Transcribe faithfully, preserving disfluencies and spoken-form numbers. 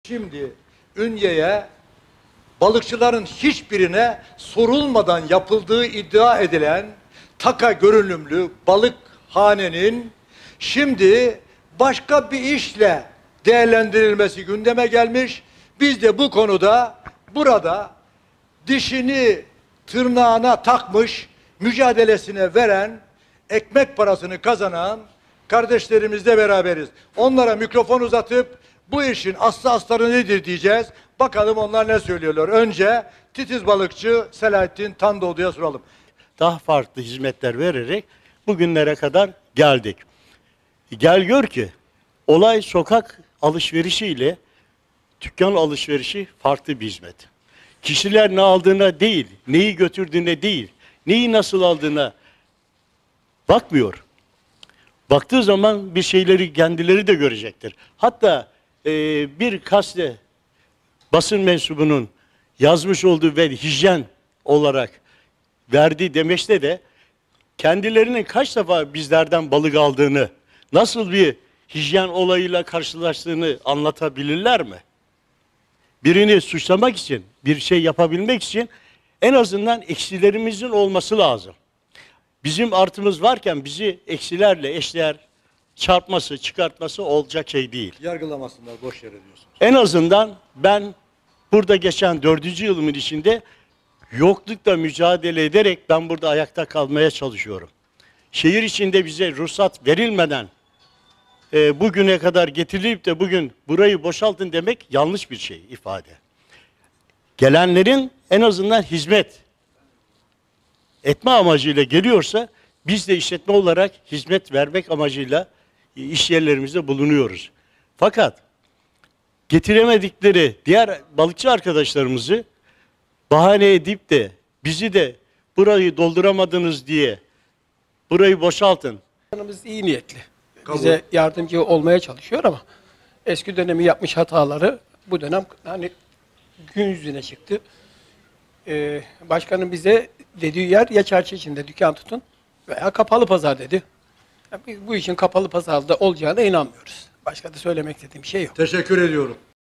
Şimdi Ünye'ye balıkçıların hiçbirine sorulmadan yapıldığı iddia edilen taka görünümlü balıkhanenin şimdi başka bir işle değerlendirilmesi gündeme gelmiş. Biz de bu konuda burada dişini tırnağına takmış, mücadelesine veren, ekmek parasını kazanan kardeşlerimizle beraberiz. Onlara mikrofon uzatıp bu işin aslı astarı nedir diyeceğiz. Bakalım onlar ne söylüyorlar. Önce titiz balıkçı Selahattin Tandoğdu'ya soralım. Daha farklı hizmetler vererek bugünlere kadar geldik. Gel gör ki olay sokak alışverişiyle dükkan alışverişi farklı bir hizmet. Kişiler ne aldığına değil, neyi götürdüğüne değil, neyi nasıl aldığına bakmıyor. Baktığı zaman bir şeyleri kendileri de görecektir. Hatta e, bir kaste basın mensubunun yazmış olduğu ve hijyen olarak verdiği demeçte de kendilerinin kaç defa bizlerden balık aldığını, nasıl bir hijyen olayıyla karşılaştığını anlatabilirler mi? Birini suçlamak için, bir şey yapabilmek için en azından eksilerimizin olması lazım. Bizim artımız varken bizi eksilerle eşdeğer çarpması, çıkartması olacak şey değil. Yargılamasınlar, boş yere diyorsunuz. En azından ben burada geçen dördüncü yılımın içinde yoklukla mücadele ederek ben burada ayakta kalmaya çalışıyorum. Şehir içinde bize ruhsat verilmeden e, bugüne kadar getirilip de bugün burayı boşaltın demek yanlış bir şey ifade. Gelenlerin en azından hizmet etme amacıyla geliyorsa biz de işletme olarak hizmet vermek amacıyla iş yerlerimizde bulunuyoruz. Fakat getiremedikleri diğer balıkçı arkadaşlarımızı bahane edip de bizi de burayı dolduramadınız diye burayı boşaltın. Biz iyi niyetli. Kabul. Bize yardımcı olmaya çalışıyor ama eski dönemi yapmış hataları bu dönem hani gün yüzüne çıktı. Ee, başkanın bize dediği yer ya çarşı içinde dükkan tutun veya kapalı pazar dedi. Ya biz bu işin kapalı pazarda olacağına inanmıyoruz. Başka da söylemek istediğim şey yok. Teşekkür ediyorum.